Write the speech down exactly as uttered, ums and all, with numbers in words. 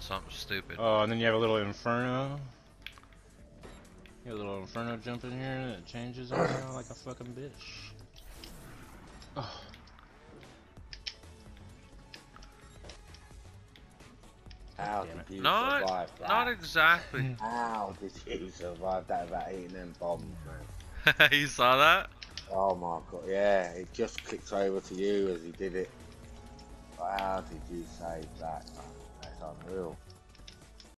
something stupid. Oh, and then you have a little inferno. You have a little inferno jump in here that changes it now like a fucking bitch. Oh. How Damn it. did you Not, survive that? not exactly. How did you survive that without eating them bombs, man? You saw that? Oh my god, yeah, it just clicked over to you as he did it. But how did you save that? That's unreal.